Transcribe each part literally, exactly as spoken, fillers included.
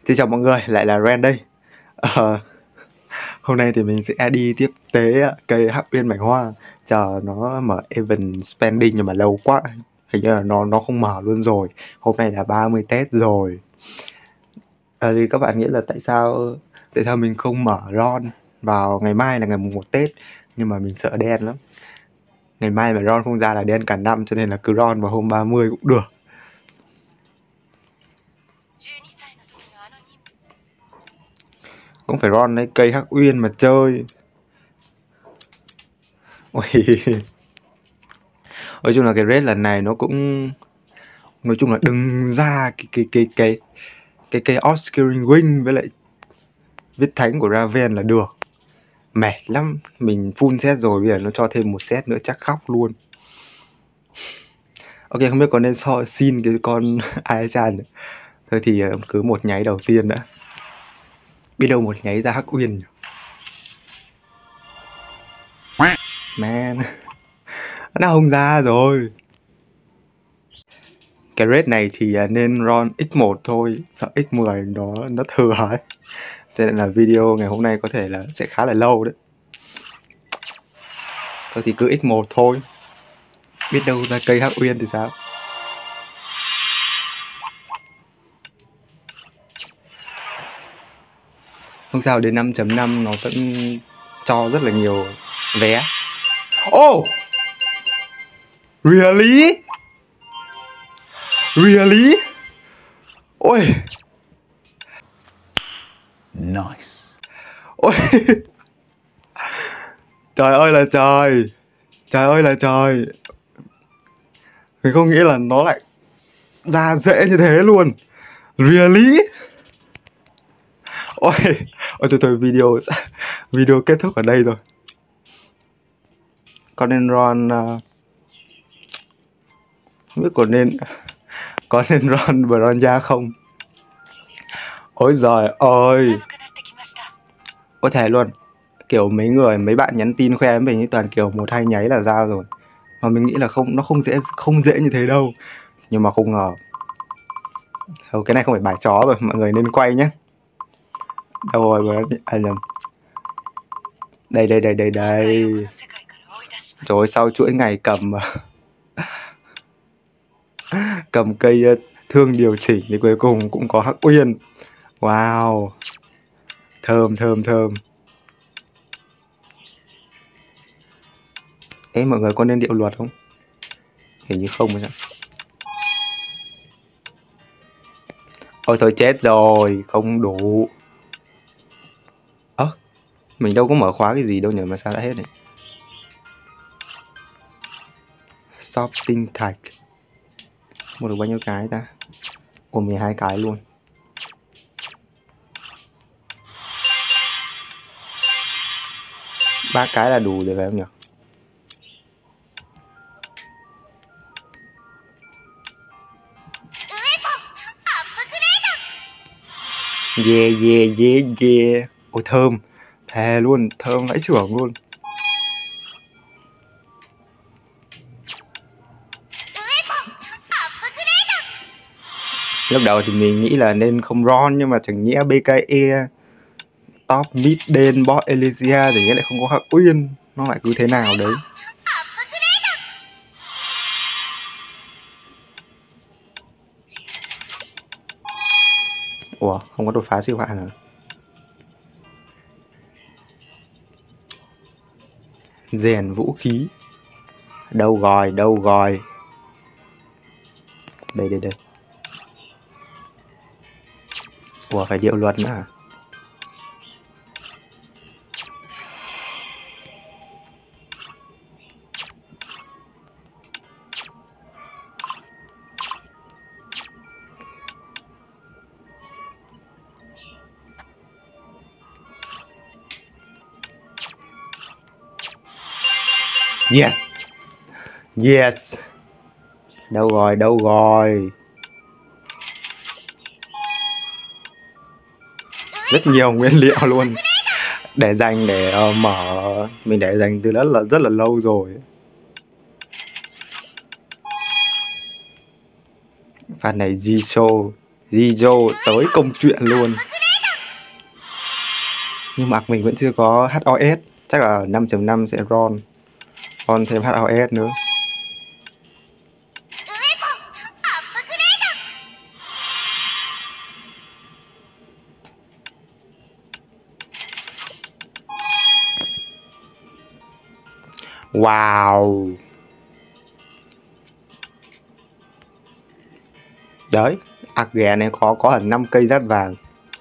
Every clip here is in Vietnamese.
Xin chào mọi người, lại là Ren đây. Ờ, hôm nay thì mình sẽ đi tiếp tế cây Hắc Uyên Mảnh Hoa, chờ nó mở event spending, nhưng mà lâu quá, hình như là nó nó không mở luôn rồi. Hôm nay là ba mươi Tết rồi. Ờ, thì các bạn nghĩ là tại sao tại sao mình không mở Ron vào ngày mai là ngày mùng một Tết, nhưng mà mình sợ đen lắm. Ngày mai mà Ron không ra là đen cả năm, cho nên là cứ Ron vào hôm ba mươi cũng được. Cũng phải Ron lấy cây Hắc Uyên mà chơi. Ôi. Nói chung là cái raid lần này nó cũng, nói chung là đừng ra cái cái cái cái cái cái Oscaring Wing với lại viết thánh của Raven là được. Mệt lắm, mình full set rồi, bây giờ nó cho thêm một set nữa chắc khóc luôn. Ok, không biết có nên so xin cái con Aechan nữa. Thôi thì cứ một nháy đầu tiên đã, biết đâu một nháy ra Hắc Uyên. Man, nó không ra rồi. Cái raid này thì nên Ron x một thôi, sợ x mười nó nó thừa ấy. Cho nên là video ngày hôm nay có thể là sẽ khá là lâu đấy. Thôi thì cứ x một thôi, biết đâu ra cây Hắc Uyên thì sao. Không sao, đến năm chấm năm nó vẫn cho rất là nhiều vé. Oh! Really? Really? Ôi! Nice. Ôi! Trời ơi là trời! Trời ơi là trời! Mình không nghĩ là nó lại ra dễ như thế luôn. Really? Ôi! Ôi thôi thôi, video video kết thúc ở đây rồi. Có nên Ron uh, không biết có nên có nên Ron Bronya không? Ôi giời ơi! Có thể luôn. Kiểu mấy người, mấy bạn nhắn tin khoe với mình toàn kiểu một hai nháy là ra rồi. Mà mình nghĩ là không, nó không dễ không dễ như thế đâu. Nhưng mà không ngờ. Thôi, cái này không phải bài chó rồi, mọi người nên quay nhé. Đâu rồi, à, nhầm. Đây đây đây đây đây. Rồi sau chuỗi ngày cầm cầm cây thương điều chỉnh thì cuối cùng cũng có Hắc Uyên. Wow. Thơm thơm thơm. Ê, mọi người có nên điệu luật không? Hình như không rồi. Ôi thôi chết rồi, không đủ. Ơ, à, mình đâu có mở khóa cái gì đâu nhỉ, mà sao đã hết này. Shop tinh thạch. Mua được bao nhiêu cái ta? Ồ, mười hai cái luôn. Ba cái là đủ rồi phải không nhỉ? Yeah yeah yeah yeah. Ôi thơm. Thề luôn, thơm vãi chưởng luôn. Lúc đầu thì mình nghĩ là nên không Ron, nhưng mà chẳng nhẽ bê ca e top mid den bot Elysia chẳng nhẽ lại không có Hắc Uyên. Nó lại cứ thế nào đấy. Ủa, không có đột phá siêu hạn hả? Rèn vũ khí. Đâu rồi, đâu rồi. Đây, đây, đây. Ủa, phải điệu luật nữa hả? Yes. Yes. Đâu rồi, đâu rồi. Rất nhiều nguyên liệu luôn. Để dành để uh, mở. Mình để dành từ rất là rất là lâu rồi. Phần này Jisoo. Zizo tới công chuyện luôn. Nhưng mà mình vẫn chưa có hát o ét. Chắc là năm chấm năm sẽ ron. Ron thêm hát o ét nữa. Wow. Đấy, ạc ghẻ này có có hẳn năm cây giáp vàng.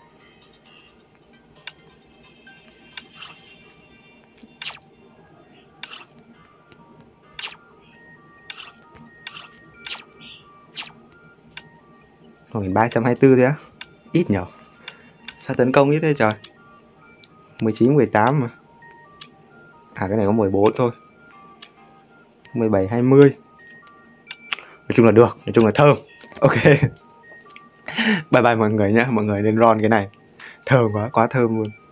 Rồi ba trăm hai mươi tư thôi á. Ít nhở. Sao tấn công ít thế trời. mười chín, mười tám mà. À cái này có mười bốn thôi. mười bảy, hai mươi. Nói chung là được, nói chung là thơm. Ok. Bye bye mọi người nhé. Mọi người nên ron cái này. Thơm quá, quá thơm luôn.